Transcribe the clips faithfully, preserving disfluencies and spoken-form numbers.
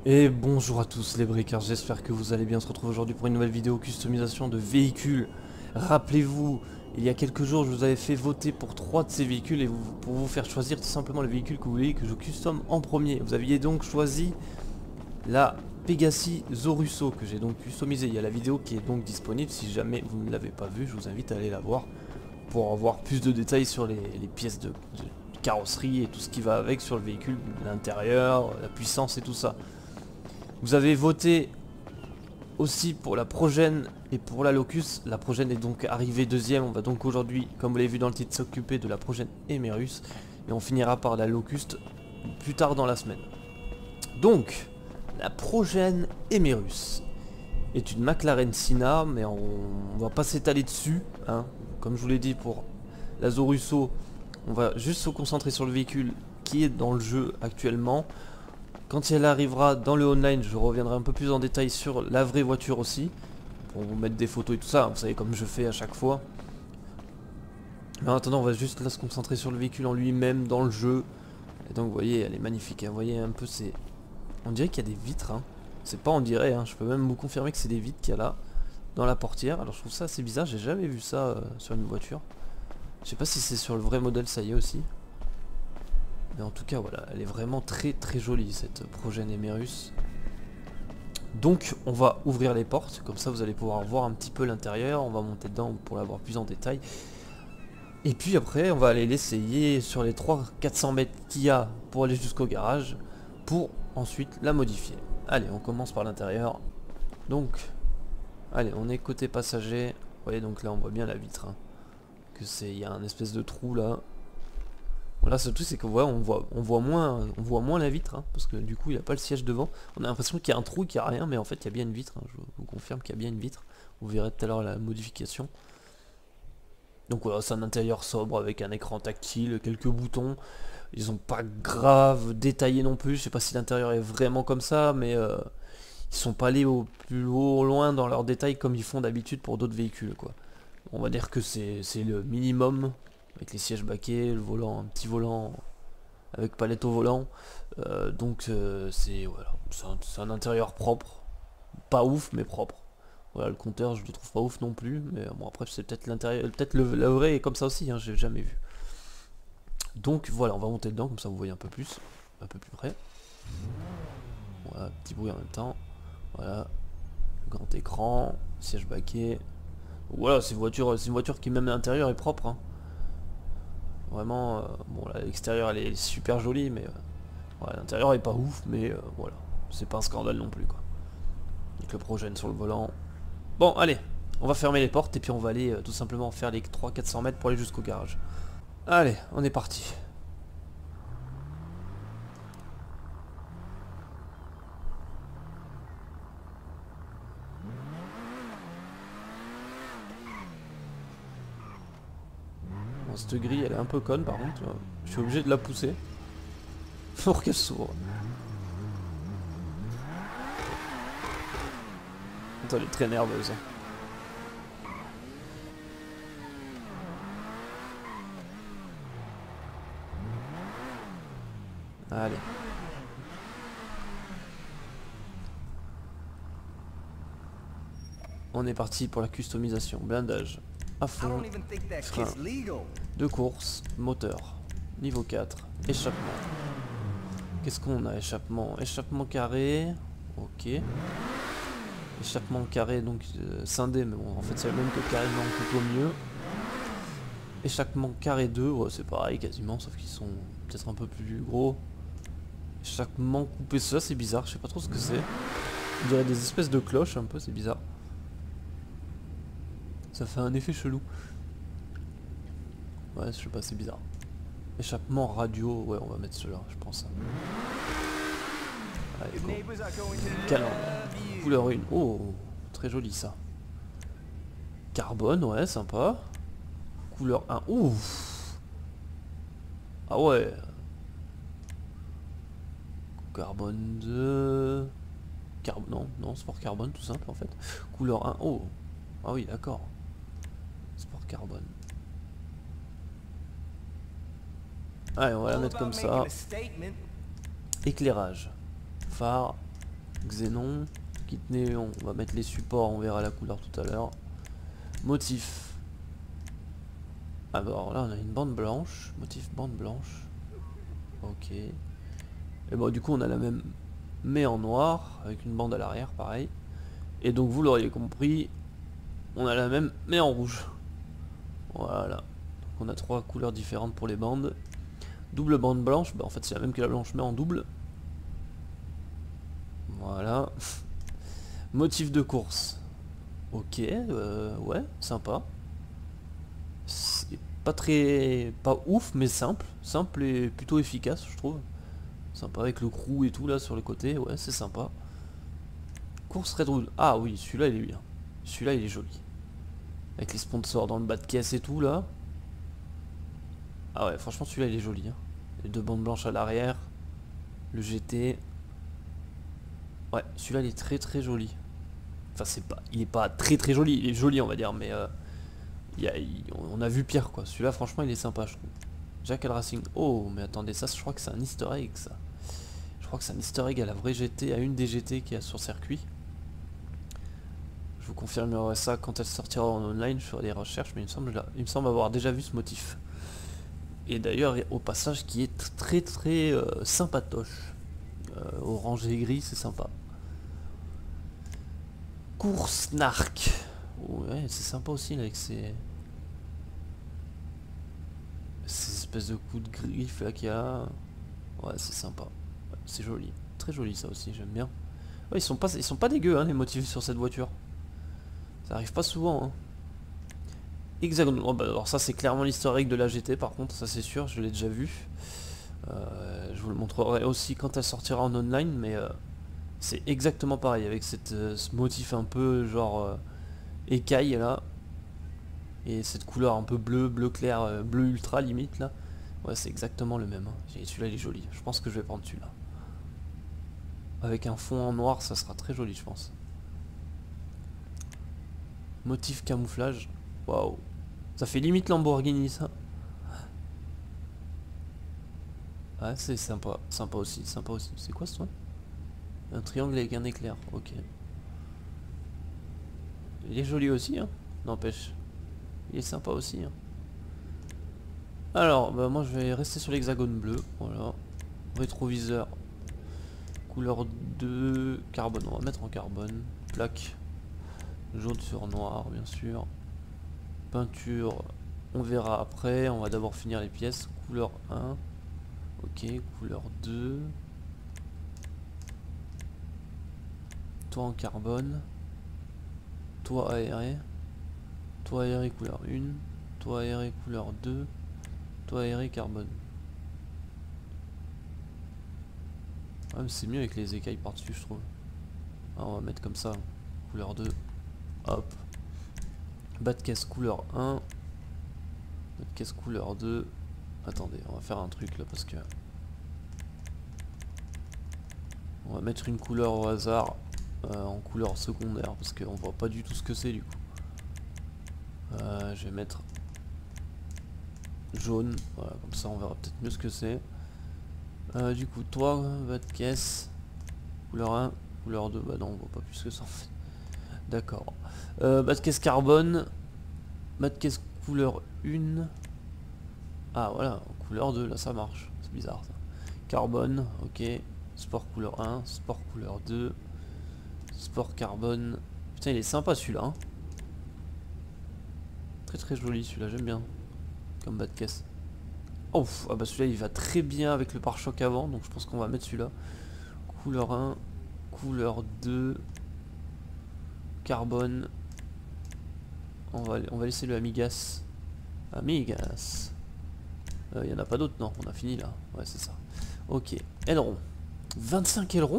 Et bonjour à tous les bricards, j'espère que vous allez bien. On se retrouve aujourd'hui pour une nouvelle vidéo customisation de véhicules. Rappelez-vous, il y a quelques jours je vous avais fait voter pour trois de ces véhicules et vous, pour vous faire choisir tout simplement le véhicule que vous voulez que je custom en premier. Vous aviez donc choisi la Pegassi Zorusso que j'ai donc customisé. Il y a la vidéo qui est donc disponible, si jamais vous ne l'avez pas vue, je vous invite à aller la voir pour avoir plus de détails sur les, les pièces de, de carrosserie et tout ce qui va avec sur le véhicule, l'intérieur, la puissance et tout ça. Vous avez voté aussi pour la Progène et pour la Locus. La Progène est donc arrivée deuxième. On va donc aujourd'hui, comme vous l'avez vu dans le titre, s'occuper de la Progène Emerus. Et on finira par la Locust plus tard dans la semaine. Donc, la Progène Emerus est une McLaren Senna, mais on, on va pas s'étaler dessus. Hein. Comme je vous l'ai dit pour la Zorusso, on va juste se concentrer sur le véhicule qui est dans le jeu actuellement. Quand elle arrivera dans le online, je reviendrai un peu plus en détail sur la vraie voiture aussi, pour vous mettre des photos et tout ça, vous savez comme je fais à chaque fois. Mais en attendant, on va juste là se concentrer sur le véhicule en lui-même, dans le jeu. Et donc vous voyez, elle est magnifique, hein. Vous voyez un peu, c'est... On dirait qu'il y a des vitres, hein. C'est pas on dirait, hein. Je peux même vous confirmer que c'est des vitres qu'il y a là, dans la portière. Alors je trouve ça assez bizarre, j'ai jamais vu ça euh, sur une voiture. Je sais pas si c'est sur le vrai modèle, ça y est aussi. Mais en tout cas voilà, elle est vraiment très très jolie cette Progène Emerus. Donc on va ouvrir les portes, comme ça vous allez pouvoir voir un petit peu l'intérieur, on va monter dedans pour la voir plus en détail. Et puis après on va aller l'essayer sur les trois cents quatre cents mètres qu'il y a pour aller jusqu'au garage, pour ensuite la modifier. Allez, on commence par l'intérieur. Donc, allez, on est côté passager. Vous voyez donc là on voit bien la vitre, hein, que c'est, il y a un espèce de trou là. Là, ce truc c'est qu'on voit, on voit, on voit moins, on voit moins la vitre, hein, parce que du coup, il n'y a pas le siège devant. On a l'impression qu'il y a un trou, qu'il n'y a rien, mais en fait, il y a bien une vitre. Hein, je vous confirme qu'il y a bien une vitre. Vous verrez tout à l'heure la modification. Donc voilà, c'est un intérieur sobre avec un écran tactile, quelques boutons. Ils n'ont pas grave détaillé non plus. Je sais pas si l'intérieur est vraiment comme ça, mais euh, ils sont pas allés au plus haut, au loin dans leurs détails comme ils font d'habitude pour d'autres véhicules, quoi. On va dire que c'est le minimum. Avec les sièges baquets, le volant, un petit volant avec palette au volant. Euh, donc euh, c'est voilà, c'est un, un intérieur propre. Pas ouf mais propre. Voilà, le compteur je le trouve pas ouf non plus. Mais bon après c'est peut-être l'intérieur. Peut-être le, le vrai est comme ça aussi, hein, j'ai jamais vu. Donc voilà, on va monter dedans, comme ça vous voyez un peu plus. Un peu plus près. Voilà, petit bruit en même temps. Voilà. Grand écran, siège baquet. Voilà, c'est une voiture, c'est une voiture qui même à l'intérieur est propre, hein. Vraiment, euh, bon là l'extérieur elle est super jolie, mais euh, ouais, l'intérieur est pas ouf, mais euh, voilà, c'est pas un scandale non plus quoi. Avec le Progène sur le volant. Bon allez, on va fermer les portes et puis on va aller euh, tout simplement faire les trois cents quatre cents mètres pour aller jusqu'au garage. Allez, on est parti. Bon, cette grille elle est un peu conne par contre, euh, je suis obligé de la pousser pour qu'elle s'ouvre. Attends, elle est très nerveuse. Allez. On est parti pour la customisation. Blindage à fond, frein de course, moteur, niveau quatre, échappement. Qu'est-ce qu'on a? Échappement, échappement carré, ok. Échappement carré, donc euh, scindé, mais bon, en fait c'est le même que carré, mais plutôt mieux. Échappement carré deux, ouais, c'est pareil quasiment, sauf qu'ils sont peut-être un peu plus gros. Échappement coupé, ça c'est bizarre, je sais pas trop ce que c'est. On dirait des espèces de cloches un peu, c'est bizarre. Ça fait un effet chelou. Ouais, je sais pas, c'est bizarre. Échappement radio, ouais, on va mettre cela, je pense. Allez, go. Calandre. Couleur une. Oh, très joli ça. Carbone, ouais, sympa. Couleur un. Ouf. Ah ouais. Carbone deux. Car... Non, non, sport carbone, tout simple en fait. Couleur un. Oh. Ah oui, d'accord. Sport carbone. Allez, on va la mettre comme ça. Éclairage. Phare. Xénon. Kit néon, on va mettre les supports, on verra la couleur tout à l'heure. Motif. Alors là on a une bande blanche. Motif bande blanche. Ok. Et bon du coup on a la même mais en noir avec une bande à l'arrière pareil. Et donc vous l'auriez compris, on a la même mais en rouge. Voilà. Donc on a trois couleurs différentes pour les bandes. Double bande blanche, bah en fait c'est la même que la blanche mais en double. Voilà. Motif de course. Ok, euh, ouais, sympa. C'est pas très... pas ouf, mais simple. Simple et plutôt efficace, je trouve. Sympa avec le crew et tout là sur le côté, ouais, c'est sympa. Course Redwood. Ah oui, celui-là il est bien. Celui-là il est joli. Avec les sponsors dans le bas de caisse et tout là. Ah ouais, franchement celui-là il est joli. Hein. Les deux bandes blanches à l'arrière. Le G T. Ouais, celui-là il est très très joli. Enfin c'est pas, il est pas très très joli, il est joli on va dire, mais euh, y a, y, on a vu pire quoi. Celui-là franchement il est sympa je trouve. Jackal Racing. Oh mais attendez, ça je crois que c'est un easter egg ça. Je crois que c'est un easter egg à la vraie G T, à une des G T qui a sur circuit. Je vous confirmerai ça quand elle sortira en online, je ferai des recherches, mais il me semble, il me semble avoir déjà vu ce motif. Et d'ailleurs au passage qui est très très euh, sympatoche. Euh, orange et gris c'est sympa. Course Narc. Ouais, c'est sympa aussi là, avec ces... ces espèces de coups de griffe là qu'il y a. Ouais, c'est sympa. Ouais, c'est joli. Très joli ça aussi, j'aime bien. Ouais, ils sont pas, ils sont pas dégueux hein, les motifs sur cette voiture. Ça arrive pas souvent. Hein. Hexagone. Oh, bah, alors ça c'est clairement l'historique de la G T par contre, ça c'est sûr, je l'ai déjà vu. Euh, je vous le montrerai aussi quand elle sortira en online, mais... Euh, c'est exactement pareil avec cette, euh, ce motif un peu genre euh, écaille là. Et cette couleur un peu bleu, bleu clair, euh, bleu ultra limite là. Ouais c'est exactement le même. Hein. Celui-là il est joli. Je pense que je vais prendre celui-là. Avec un fond en noir ça sera très joli je pense. Motif camouflage. Waouh. Ça fait limite Lamborghini ça. Ouais c'est sympa. Sympa aussi. Sympa aussi. C'est quoi ce truc? Un triangle avec un éclair. Ok. Il est joli aussi, hein. N'empêche. Il est sympa aussi. Hein. Alors, bah moi je vais rester sur l'hexagone bleu. Voilà. Rétroviseur. Couleur deux. Carbone. On va mettre en carbone. Plaque. Jaune sur noir, bien sûr. Peinture. On verra après. On va d'abord finir les pièces. Couleur un. Ok. Couleur deux. Toit en carbone. Toit aéré. Toit aéré couleur un. Toit aéré couleur deux. Toit aéré carbone. Ah, c'est mieux avec les écailles par dessus je trouve. Ah, on va mettre comme ça. Couleur deux. Hop. Bas de caisse couleur un. Bas de caisse couleur deux. Attendez, on va faire un truc là parce que... On va mettre une couleur au hasard. Euh, en couleur secondaire parce qu'on voit pas du tout ce que c'est du coup. Euh, je vais mettre jaune, voilà, comme ça on verra peut-être mieux ce que c'est. Euh, du coup, toi, bas de caisse, couleur un, couleur deux, bah non, on voit pas plus que ça en fait. D'accord. Euh, bas de caisse carbone, bas de caisse couleur un. Ah voilà, couleur deux, là ça marche, c'est bizarre ça. Carbone, ok. Sport couleur un, sport couleur deux. Sport carbone. Putain, il est sympa celui-là. Hein. Très très joli celui-là, j'aime bien. Comme bas de caisse. Oh, ah bah celui-là il va très bien avec le pare-choc avant, donc je pense qu'on va mettre celui-là. Couleur un, couleur deux, carbone. On va, on va laisser le Amigas. Amigas. Il euh, n'y en a pas d'autres, non, on a fini là. Ouais, c'est ça. Ok, aileron. vingt-cinq ailerons.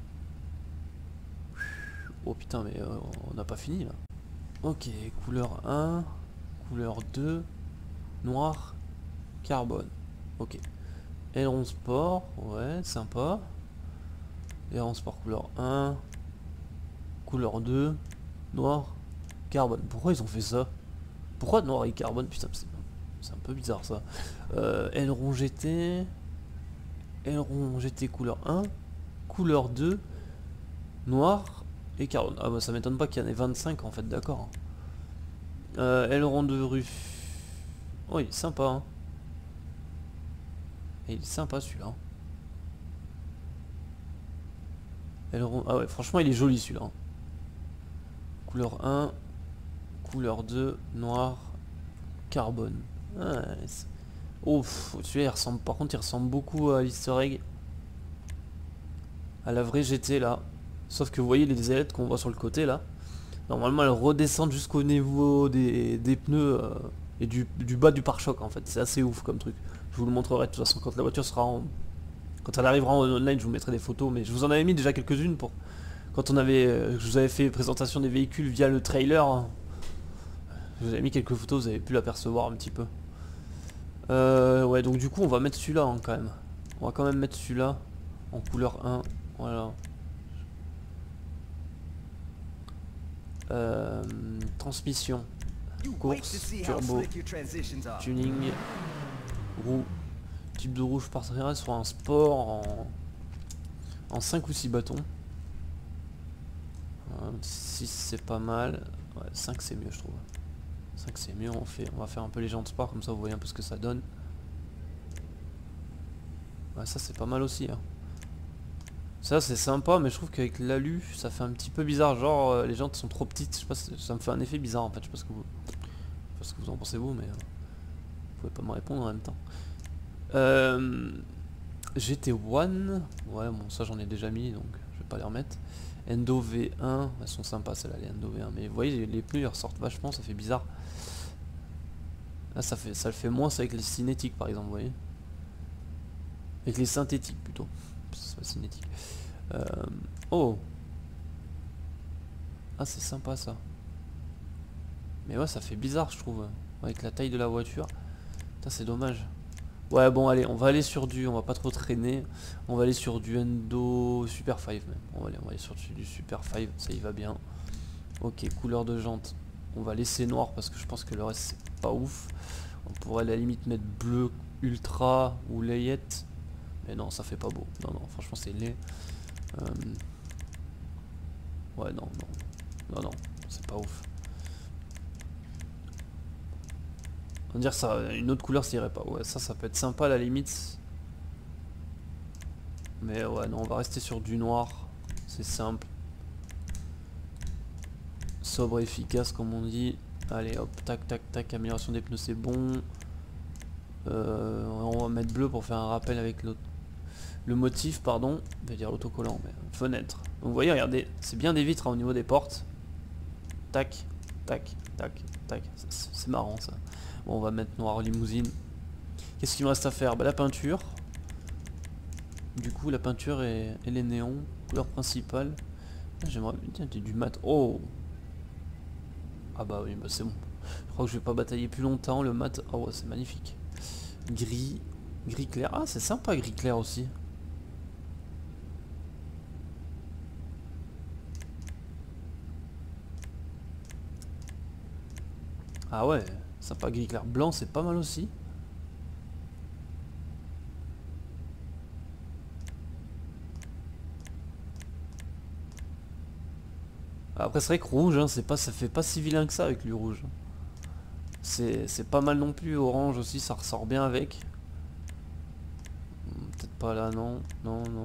Oh putain, mais euh, on n'a pas fini là. Ok, couleur un, couleur deux, noir, carbone. Ok. Aileron sport, ouais, sympa. Aileron sport couleur un, couleur deux, noir, carbone. Pourquoi ils ont fait ça? Pourquoi noir et carbone? Putain, c'est un peu bizarre ça. Euh, aileron G T. Aileron G T couleur un, couleur deux. noir et carbone. Ah bah ça m'étonne pas qu'il y en ait vingt-cinq en fait, d'accord. Euh, aileron de rue. Oh il est sympa hein. Et il est sympa celui-là. Aileron... Ah ouais franchement il est joli celui-là. Couleur un. Couleur deux. Noir. Carbone. Ah, oh celui-là il ressemble. Par contre il ressemble beaucoup à l'easter egg. À la vraie G T là. Sauf que vous voyez les ailettes qu'on voit sur le côté là. Normalement elles redescendent jusqu'au niveau des, des pneus euh, et du, du bas du pare-choc en fait. C'est assez ouf comme truc. Je vous le montrerai de toute façon quand la voiture sera en... Quand elle arrivera en online je vous mettrai des photos. Mais je vous en avais mis déjà quelques-unes pour... Quand on avait... Euh, je vous avais fait présentation des véhicules via le trailer. Je vous avais mis quelques photos, vous avez pu l'apercevoir un petit peu. Euh, ouais donc du coup on va mettre celui-là hein, quand même. On va quand même mettre celui-là en couleur un. Voilà. Euh, transmission, course, turbo, tuning, roue, type de roue je partirai sur un sport en, en cinq ou six bâtons. euh, six c'est pas mal, ouais, cinq c'est mieux je trouve. cinq c'est mieux, on, fait, on va faire un peu les jantes sport comme ça vous voyez un peu ce que ça donne. Ouais, ça c'est pas mal aussi hein. Ça c'est sympa mais je trouve qu'avec l'alu ça fait un petit peu bizarre, genre euh, les jantes sont trop petites, je sais pas, ça me fait un effet bizarre en fait, je sais pas ce que vous, je sais pas ce que vous en pensez vous mais euh, vous pouvez pas me répondre en même temps. Euh, G T un, ouais bon ça j'en ai déjà mis donc je vais pas les remettre. Endo V un, elles sont sympas celles-là les Endo V un, mais vous voyez les, les pneus ils ressortent vachement, ça fait bizarre. Là ça fait ça le fait moins ça avec les cinétiques par exemple, vous voyez. Avec les synthétiques plutôt. C'est pas cinétique. Euh, oh. Ah c'est sympa ça. Mais ouais ça fait bizarre je trouve. Avec la taille de la voiture. Putain c'est dommage. Ouais bon allez on va aller sur du. On va pas trop traîner. On va aller sur du Endo Super cinq même. On va aller, on va aller sur du Super cinq. Ça y va bien. Ok couleur de jante. On va laisser noir parce que je pense que le reste c'est pas ouf. On pourrait à la limite mettre bleu ultra ou layette. Mais non ça fait pas beau. Non non franchement c'est laid. Euh... Ouais non non. Non non c'est pas ouf. On va dire ça, une autre couleur ça irait pas. Ouais ça ça peut être sympa à la limite. Mais ouais non on va rester sur du noir. C'est simple. Sobre et efficace comme on dit. Allez hop tac tac tac, amélioration des pneus c'est bon. Euh, on va mettre bleu pour faire un rappel avec l'autre. Le motif pardon. Je vais dire l'autocollant mais fenêtre. Donc vous voyez regardez c'est bien des vitres hein, au niveau des portes. Tac tac tac tac. C'est marrant ça. Bon on va mettre noir limousine. Qu'est-ce qu'il me reste à faire? Bah la peinture. Du coup la peinture et, et les néons. Couleur principale. J'aimerais bien du mat. Oh. Ah bah oui bah c'est bon. Je crois que je vais pas batailler plus longtemps. Le mat. Oh ouais c'est magnifique. Gris. Gris clair. Ah c'est sympa gris clair aussi. Ah ouais. Sympa gris clair. Blanc c'est pas mal aussi. Après c'est vrai que rouge, hein, c'est pas, ça fait pas si vilain que ça avec le rouge. C'est pas mal non plus, orange aussi, ça ressort bien avec. Peut-être pas là, non, non, non.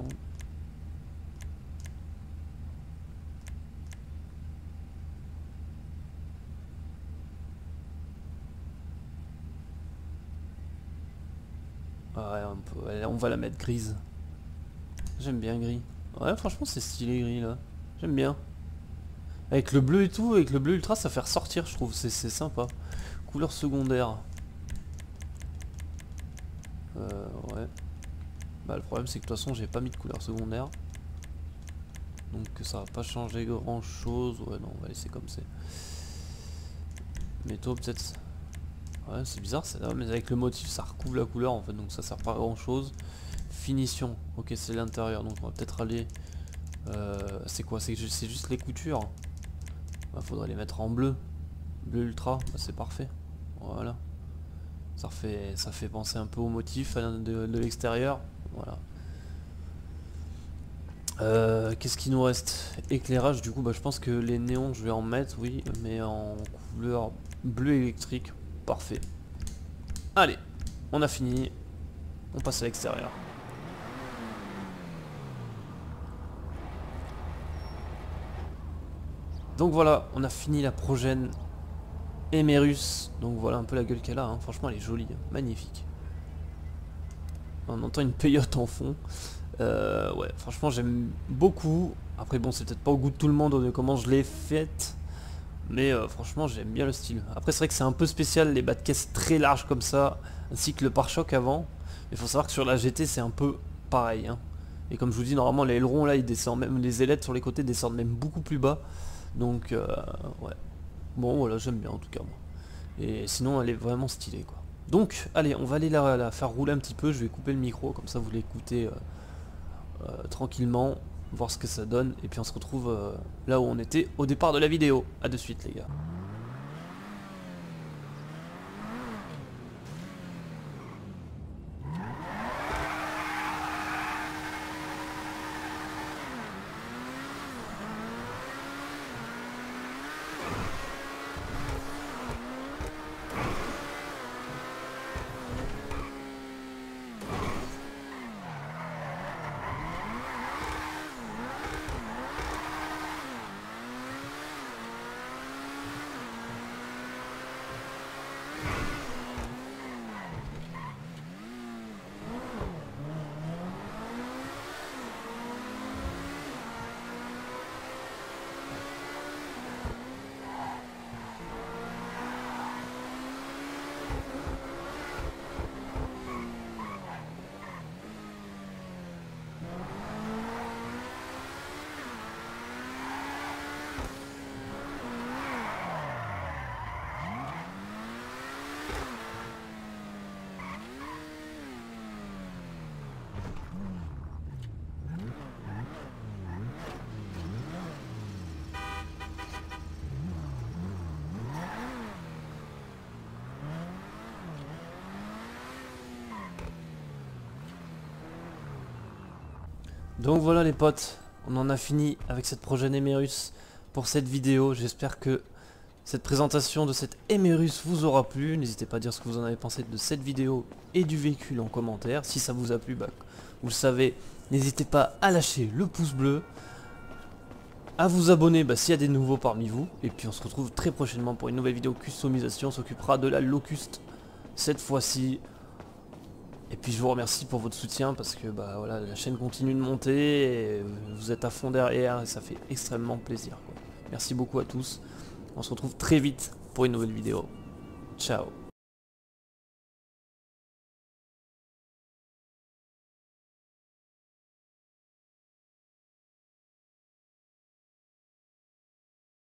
Ouais, on, peut, on va la mettre grise. J'aime bien gris. Ouais, franchement c'est stylé gris là. J'aime bien. Avec le bleu et tout, avec le bleu ultra, ça fait ressortir, je trouve, c'est sympa. Couleur secondaire. Euh, ouais. Bah le problème c'est que de toute façon j'ai pas mis de couleur secondaire. Donc ça va pas changer grand chose. Ouais non on va laisser comme c'est. Métaux peut-être. Ouais c'est bizarre ça, mais avec le motif ça recouvre la couleur en fait, donc ça sert pas à grand chose. Finition, ok c'est l'intérieur, donc on va peut-être aller. Euh, c'est quoi? C'est juste les coutures. Bah, faudrait les mettre en bleu. Bleu ultra, bah, c'est parfait. Voilà. Ça fait, ça fait penser un peu au motif de, de l'extérieur. Voilà. Euh, Qu'est-ce qu'il nous reste? Éclairage, du coup, bah, je pense que les néons, je vais en mettre, oui, mais en couleur bleu électrique. Parfait. Allez, on a fini. On passe à l'extérieur. Donc voilà, on a fini la Progène Emerus. Donc voilà un peu la gueule qu'elle a, hein. Franchement elle est jolie, hein. Magnifique. On entend une peyote en fond. Euh, ouais, franchement j'aime beaucoup. Après bon, c'est peut-être pas au goût de tout le monde de comment je l'ai faite. Mais euh, franchement j'aime bien le style. Après c'est vrai que c'est un peu spécial les bas de caisse très larges comme ça, ainsi que le pare-choc avant. Mais il faut savoir que sur la G T c'est un peu pareil, hein. Et comme je vous dis, normalement les ailerons là ils descendent même, les ailettes sur les côtés descendent même beaucoup plus bas. Donc euh, ouais. Bon voilà, j'aime bien en tout cas moi. Et sinon elle est vraiment stylée quoi. Donc allez, on va aller la, la faire rouler un petit peu. Je vais couper le micro, comme ça vous l'écoutez euh, euh, tranquillement, voir ce que ça donne. Et puis on se retrouve euh, là où on était au départ de la vidéo. A de suite les gars. Donc voilà les potes, on en a fini avec cette Progène Emerus pour cette vidéo. J'espère que cette présentation de cette Emerus vous aura plu. N'hésitez pas à dire ce que vous en avez pensé de cette vidéo et du véhicule en commentaire. Si ça vous a plu, bah, vous le savez, n'hésitez pas à lâcher le pouce bleu, à vous abonner bah, s'il y a des nouveaux parmi vous. Et puis on se retrouve très prochainement pour une nouvelle vidéo customisation. On s'occupera de la Locust cette fois-ci. Et puis je vous remercie pour votre soutien parce que bah voilà, la chaîne continue de monter et vous êtes à fond derrière et ça fait extrêmement plaisir quoi. Merci beaucoup à tous. On se retrouve très vite pour une nouvelle vidéo. Ciao.